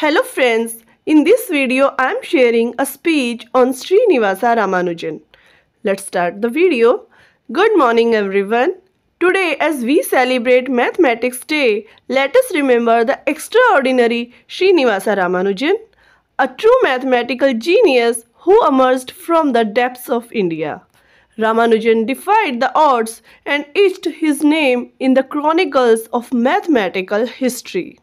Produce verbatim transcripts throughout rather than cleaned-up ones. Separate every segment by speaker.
Speaker 1: Hello friends, in this video I am sharing a speech on Srinivasa Ramanujan. Let's start the video. Good morning everyone. Today as we celebrate Mathematics Day, let us remember the extraordinary Srinivasa Ramanujan, a true mathematical genius who emerged from the depths of India. Ramanujan defied the odds and etched his name in the chronicles of mathematical history.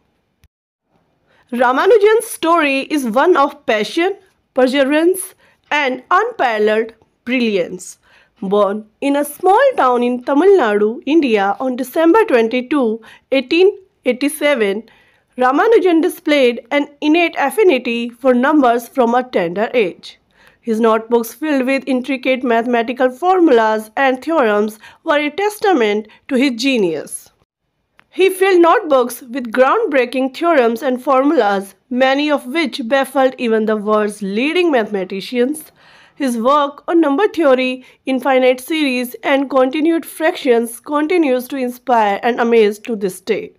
Speaker 1: Ramanujan's story is one of passion, perseverance, and unparalleled brilliance. Born in a small town in Tamil Nadu, India on December twenty-second, eighteen eighty-seven, Ramanujan displayed an innate affinity for numbers from a tender age. His notebooks filled with intricate mathematical formulas and theorems were a testament to his genius. He filled notebooks with groundbreaking theorems and formulas, many of which baffled even the world's leading mathematicians. His work on number theory, infinite series, and continued fractions continues to inspire and amaze to this day.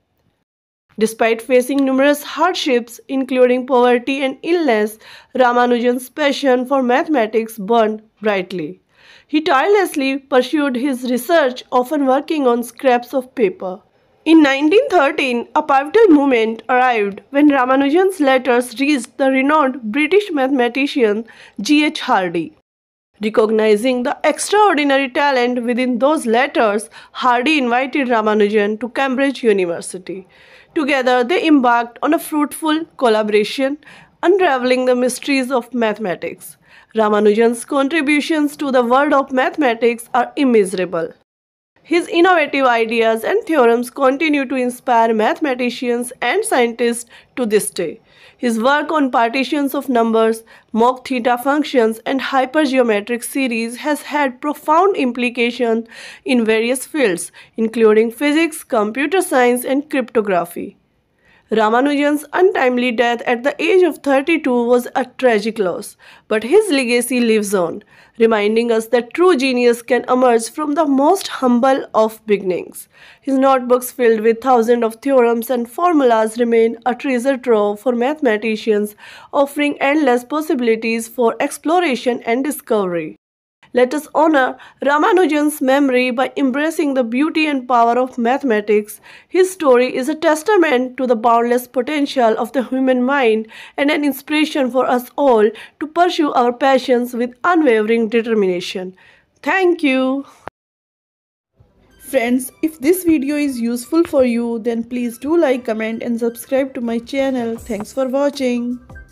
Speaker 1: Despite facing numerous hardships, including poverty and illness, Ramanujan's passion for mathematics burned brightly. He tirelessly pursued his research, often working on scraps of paper. In nineteen thirteen, a pivotal moment arrived when Ramanujan's letters reached the renowned British mathematician G H Hardy. Recognizing the extraordinary talent within those letters, Hardy invited Ramanujan to Cambridge University. Together, they embarked on a fruitful collaboration, unraveling the mysteries of mathematics. Ramanujan's contributions to the world of mathematics are immeasurable. His innovative ideas and theorems continue to inspire mathematicians and scientists to this day. His work on partitions of numbers, mock theta functions, and hypergeometric series has had profound implications in various fields, including physics, computer science, and cryptography. Ramanujan's untimely death at the age of thirty-two was a tragic loss, but his legacy lives on, reminding us that true genius can emerge from the most humble of beginnings. His notebooks filled with thousands of theorems and formulas remain a treasure trove for mathematicians, offering endless possibilities for exploration and discovery. Let us honor Ramanujan's memory by embracing the beauty and power of mathematics. His story is a testament to the boundless potential of the human mind and an inspiration for us all to pursue our passions with unwavering determination. Thank you.
Speaker 2: Friends, if this video is useful for you, then please do like, comment and subscribe to my channel. Thanks for watching.